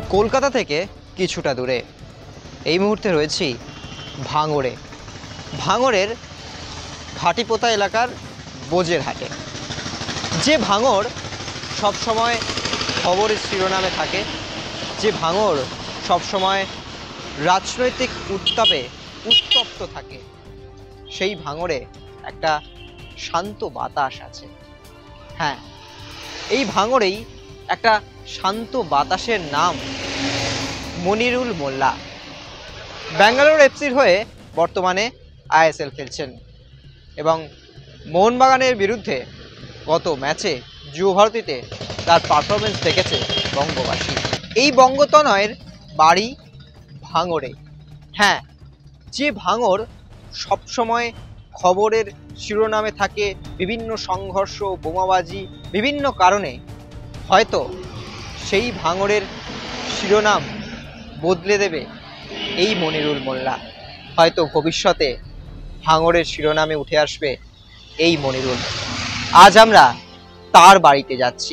কলকাতা থেকে কিছুটা দূরে এই মুহূর্তে রয়েছি ভাঙড়ে। ভাঙড়ের ঘাটিপোতা এলাকার বোজের হাটে। যে ভাঙড় সবসময় খবরের শিরোনামে থাকে, যে ভাঙড় সবসময় রাজনৈতিক উত্তাপে উত্তপ্ত থাকে, সেই ভাঙড়ে একটা শান্ত বাতাস আছে। হ্যাঁ, এই ভাঙড়েই একটা শান্ত বাতাসের নাম মনিরুল মোল্লা। ব্যাঙ্গালোর এফসির হয়ে বর্তমানে আইএসএল খেলছেন এবং মোহনবাগানের বিরুদ্ধে গত ম্যাচে যুবভারতীতে তার পারফরমেন্স দেখেছে বঙ্গবাসী। এই বঙ্গতনয়ের বাড়ি ভাঙড়ে। হ্যাঁ, যে ভাঙড় সবসময় খবরের শিরোনামে থাকে, বিভিন্ন সংঘর্ষ, বোমাবাজি, বিভিন্ন কারণে, হয়তো সেই ভাঙড়ের শিরোনাম বদলে দেবে এই মনিরুল মোল্লা। হয়তো ভবিষ্যতে ভাঙড়ের শিরোনামে উঠে আসবে এই মনিরুল। আজ আমরা তার বাড়িতে যাচ্ছি।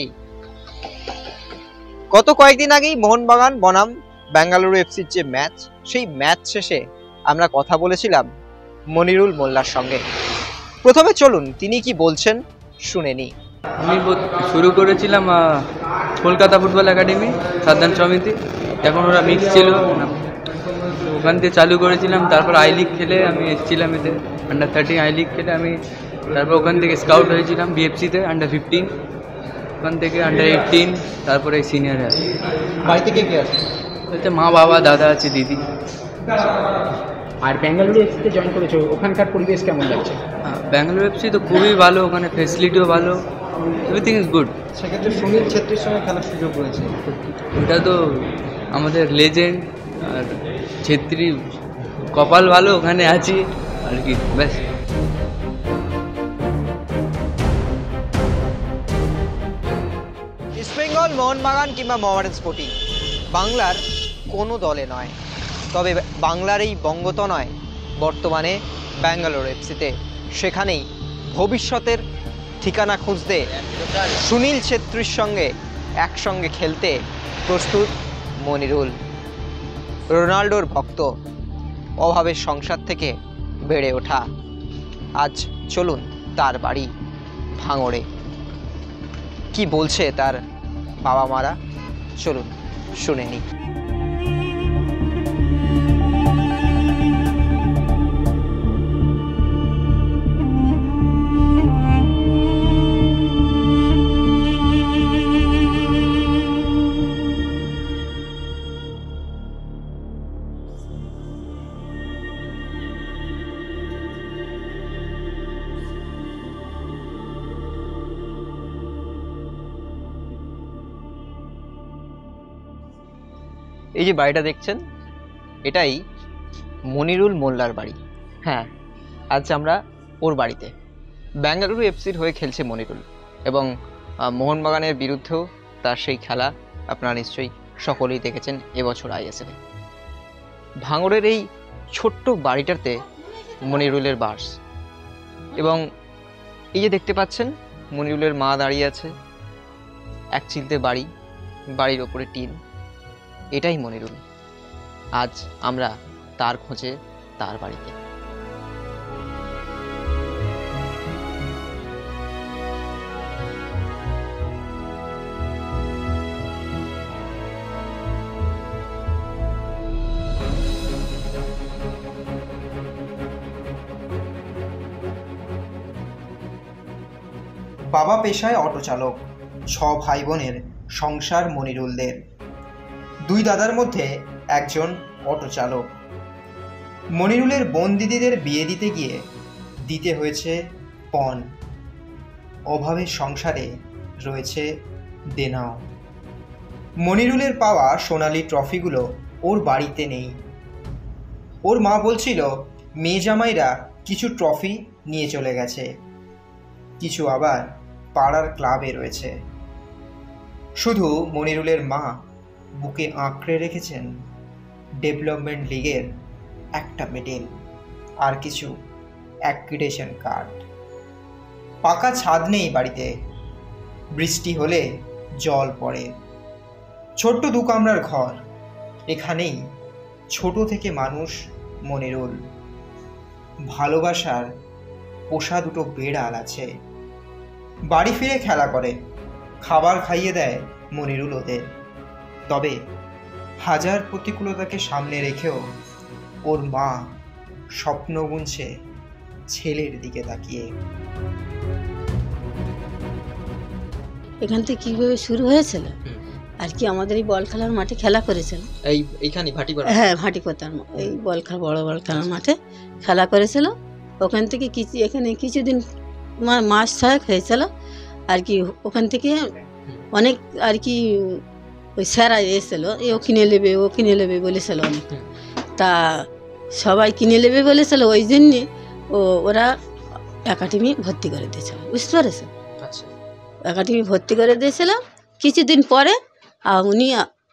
গত কয়েকদিন আগেই মোহনবাগান বনাম বেঙ্গালুরু এফসির যে ম্যাচ, সেই ম্যাচ শেষে আমরা কথা বলেছিলাম মনিরুল মোল্লার সঙ্গে। প্রথমে চলুন তিনি কি বলছেন শুনে নিই। আমি শুরু করেছিলাম কলকাতা ফুটবল একাডেমি সাধারণ সমিতি, এখন ওরা মিক্স ছিল, ওখান থেকে চালু করেছিলাম। তারপর আই লিগ খেলে আমি এসেছিলাম এতে, আন্ডার 13 আই লিগ খেলে আমি। তারপর ওখান থেকে স্কাউট হয়েছিলাম বিএফসিতে আন্ডার 15, ওখান থেকে আন্ডার 18, তারপরে সিনিয়রে আছে। বাড়িতে কে কে আছে? এতে মা, বাবা, দাদা আছে, দিদি। আর বেঙ্গালুরু এফসিতে জয়েন করেছো, ওখানকার পরিবেশ কেমন লাগছে? বেঙ্গালুরু এফসি তো খুবই ভালো, ওখানে ফেসিলিটিও ভালো, এভরিথিং ইজ গুড। সেক্ষেত্রে সুনীল ছেত্রীর সঙ্গে খেলার সুযোগ রয়েছে। ওটা তো আমাদের লেজেন্ড, আর ছেত্রী কপাল ভালো, ওখানে আছি আর কি, ব্যাস। ইস্টবেঙ্গল, মোহনবাগান কিংবা মোহামেডান স্পোর্টিং বাংলার কোনো দলে নয়, তবে বাংলার এই বঙ্গতনয় বর্তমানে ব্যাঙ্গালোর এফসিতে। সেখানেই ভবিষ্যতের ঠিকানা খুঁজতে সুনীল ছেত্রীর সঙ্গে একসঙ্গে খেলতে প্রস্তুত মনিরুল। রোনাল্ডোর ভক্ত, অভাবের সংসার থেকে বেড়ে ওঠা। আজ চলুন তার বাড়ি ভাঙড়ে। কি বলছে তার বাবা মারা, চলুন শুনে নিই। এই যে বাড়িটা দেখছেন, এটাই মনিরুল মোল্লার বাড়ি। হ্যাঁ, আজ আমরা ওর বাড়িতে। বেঙ্গালুরু এফসির হয়ে খেলছে মনিরুল এবং মোহনবাগানের বিরুদ্ধেও তার সেই খেলা আপনারা নিশ্চয়ই সকলেই দেখেছেন এবছর আইএসএলে। ভাঙড়ের এই ছোট্ট বাড়িটাতে মনিরুলের বাস এবং এই যে দেখতে পাচ্ছেন মনিরুলের মা দাঁড়িয়ে আছে। এক চিলতে বাড়ি, বাড়ির ওপরে টিন, এটাই মনিরুল। আজ আমরা তার খোঁজে তার বাড়িতে। বাবা পেশায় অটো চালক, 6 ভাই বোনের সংসার মনিরুলদের। 2 দাদার মধ্যে একজন অটো চালক। মনিরুলের বোন দিদিদের বিয়ে দিতে গিয়ে দিতে হয়েছে পণ। অভাবের সংসারে রয়েছে দেনাও। মনিরুলের পাওয়া সোনালি ট্রফিগুলো ওর বাড়িতে নেই। ওর মা বলছিল মেয়ে জামাইরা কিছু ট্রফি নিয়ে চলে গেছে, কিছু আবার পাড়ার ক্লাবে রয়েছে। শুধু মনিরুলের মা বুকে আঁকড়ে রেখেছেন ডেভেলপমেন্ট লিগের একটা মেডেল আর কিছু অ্যাক্রিডিটেশন কার্ড। পাকা ছাদ নেই বাড়িতে, বৃষ্টি হলে জল পড়ে। ছোট্ট 2 কামরার ঘর, এখানেই ছোট থেকে মানুষ মনিরুল। ভালোবাসার পোষা দুটো বেড়াল আছে। বাড়ি ফিরে খেলা করে, খাবার খাইয়ে দেয় মনিরুল ওদের। তবে হাজার প্রতিকূলতাকে সামনে রেখেও ওর মা স্বপ্ন বুনছে ছেলের দিকে তাকিয়ে। এখান থেকে কীভাবে শুরু হয়েছিল আর কি, আমাদের এই বল খেলার মাঠে খেলা করেছিল। এইখানে ভাটিপাড়া? হ্যাঁ, ভাটিপাড়ার এই বল খেলা, বড় বল খেলার মাঠে খেলা করেছিল। ওখান থেকে এখানে কিছুদিন মাস 6 হয়েছিল আর কি। ওখান থেকে অনেক আর কি ওই স্যারা এসেছিল, ও কিনে নেবে বলেছিল অনেক। তা সবাই কিনে নেবে বলেছিল, ওই জন্যে ওরা একাডেমি ভর্তি করে দিয়েছিল, বুঝতে পেরেছে? একাডেমি ভর্তি করে দিয়েছিল। কিছুদিন পরে উনি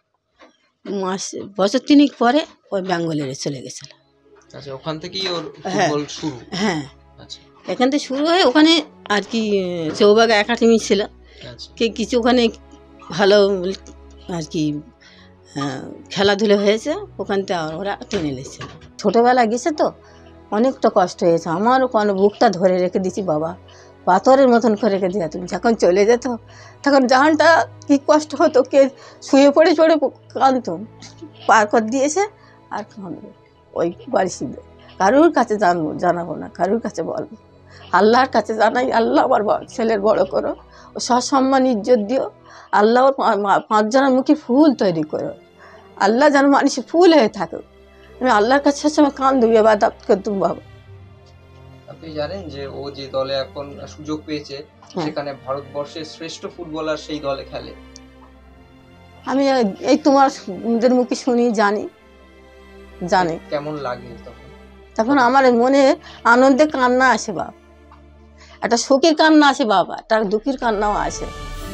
বছর 3 পরে ওই বেঙ্গলের চলে গেছিল। ওখান থেকেই ওর ফুটবল শুরু? হ্যাঁ, এখান থেকে শুরু হয়ে ওখানে আর কি চৌবাগা একাডেমি ছিল, কিছু ওখানে ভালো আর কি খেলাধুলো হয়েছে, ওখান থেকে ওরা টেনে নিয়েছিল। ছোটোবেলা গেছে তো অনেকটা কষ্ট হয়েছে, আমারও কোনো বুকটা ধরে রেখে দিয়েছি, বাবা পাথরের মতন করে রেখে দিয়ে তুমি যখন চলে যেত তখন জানটা কী কষ্ট হতো, কে শুয়ে পড়ে কাঁদতো, পার করে দিয়েছে আর কাঁদবে। ওই বাড়ি শিখবে, কারুর কাছে জানাবো না, কারুর কাছে বলবো, আল্লাহর কাছে জানাই, আল্লাহ আমার ছেলের বড় করো, ও সসম্মান ইজ্জত দিও, আল্লাহ ওর 5 জনের মুখে ফুল তৈরি করো, আল্লাহ যেন মানুষ ফুল হয়ে থাকে। আমি আল্লাহর কাছে সবসময় কাঁদবি, এবার দাপ করতুম বাবা। আপনি জানেন যে ও যে দলে এখন সুযোগ পেয়েছে সেখানে ভারতবর্ষের শ্রেষ্ঠ ফুটবলার সেই দলে খেলে? আমি এই তোমাদের মুখে শুনি, জানি। কেমন লাগে তখন আমার মনে আনন্দে কান্না আসে বাবা, একটা শোকের কান্না আসে বাবা, একটা দুঃখের কান্নাও আসে।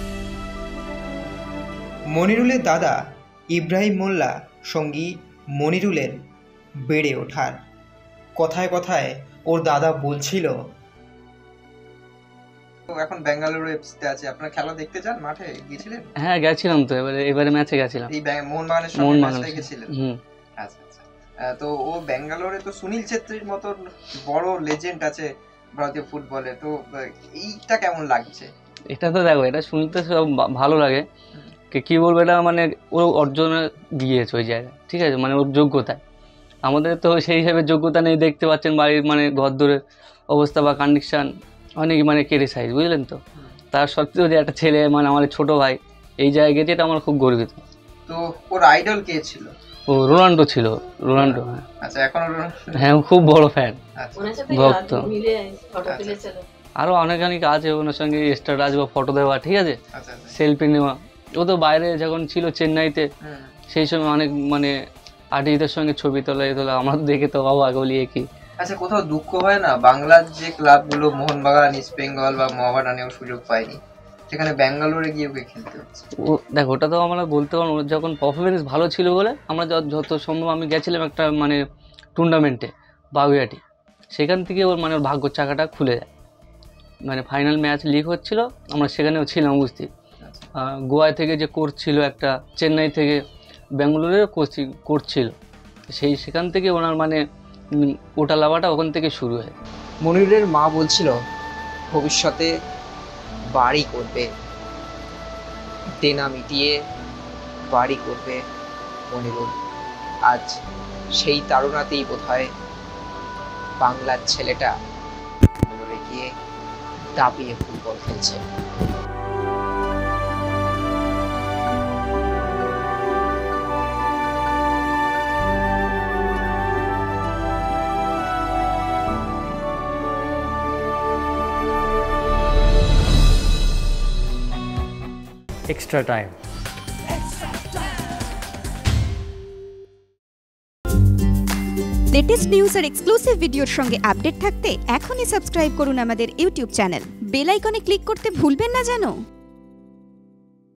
মনিরুলের দাদা ইব্রাহিম মোল্লা সঙ্গী মনিরুলের বেড়ে ওঠার কথায় কথায় ওর দাদা বলছিল, এখন বেঙ্গালুরু এফসিতে আছে, আপনারা খেলা দেখতে যান? মাঠে গিয়েছিলেন? হ্যাঁ, গেছিলাম তো, এবারে ম্যাচে গেছিলাম। এই মোহনবাগানের সঙ্গে ম্যাচে গেছিলেন? আচ্ছা। তো ও বেঙ্গালুরুতে তো সুনীল ছেত্রীর মতন বড় লেজেন্ড আছে ভারতীয় ফুটবলে, তো এইটা কেমন লাগছে? এটা তো দেখো, এটা শুনতে সব ভালো লাগে, কি বলবো, এটা মানে ও অর্জনে গিয়েছে ওই জায়গায়, ঠিক আছে, মানে ওর যোগ্যতায়। আমাদের তো সেই হিসেবে যোগ্যতা নেই, দেখতে পাচ্ছেন বাড়ির মানে ঘরদোরের অবস্থা বা কন্ডিশন অনেক মানে কেড়ে সাইজ, বুঝলেন তো। তার সত্ত্বেও যে একটা ছেলে মানে আমার ছোট ভাই এই জায়গায় গেছে, এটা আমার খুব গর্বিত। তো ওর আইডল কে ছিল? ও রোনাল্ডো ছিল, রোনাল্ডো। আচ্ছা, এখন হ্যাঁ, খুব বড় ফ্যান, ভক্ত। আরও অনেক আছে ওনার সঙ্গে স্ট্যাটাস বা ফটো দেওয়া, ঠিক আছে, সেলফি নেওয়া। ও তো বাইরে যখন ছিল চেন্নাইতে, সেই সময় অনেক মানে আর্টিস্টদের সঙ্গে ছবি তোলা আমার দেখে তো অবাক, বলিয়ে কি। আচ্ছা, কোথাও দুঃখ হয় না বাংলার যে ক্লাবগুলো মোহনবাগান, ইস্ট বেঙ্গল বা মোহামেডানেও সুযোগ পায়নি, সেখানে ব্যাঙ্গালোরে গিয়ে ওকে খেলতে হচ্ছে? ও দেখো, ওটা তো আমরা বলতে পারবো, যখন পারফরমেন্স ভালো ছিল বলে আমরা যত সম্ভব, আমি গেছিলাম একটা মানে টুর্নামেন্টে বাগুইয়াটি, সেখান থেকে ওর মানে ওর ভাগ্যর চাকাটা খুলে যায়। মানে ফাইনাল ম্যাচ লিগ হচ্ছিল, আমরা সেখানেও ছিলাম উপস্থিত। গোয়া থেকে যে কোচ ছিল একটা, চেন্নাই থেকে ব্যাঙ্গালোরের কোচ ছিল, সেখান থেকে ওনার মানে ওটা লাভাটা ওখান থেকে শুরু হয়। মনিরুলের মা বলছিল ভবিষ্যতে বাড়ি করবে, দেনা মিটিয়ে বাড়ি করবে মনিরুল। আজ সেই তাড়নাতেই বোধহয় বাংলার ছেলেটা গিয়ে দাপিয়ে ফুটবল খেলছে। Extra time. লেটেস্ট নিউজ আর এক্সক্লুসিভ ভিডিওর সঙ্গে আপডেট থাকতে এখনই সাবস্ক্রাইব করুন আমাদের ইউটিউব চ্যানেল। বেল আইকনে ক্লিক করতে ভুলবেন না যেন।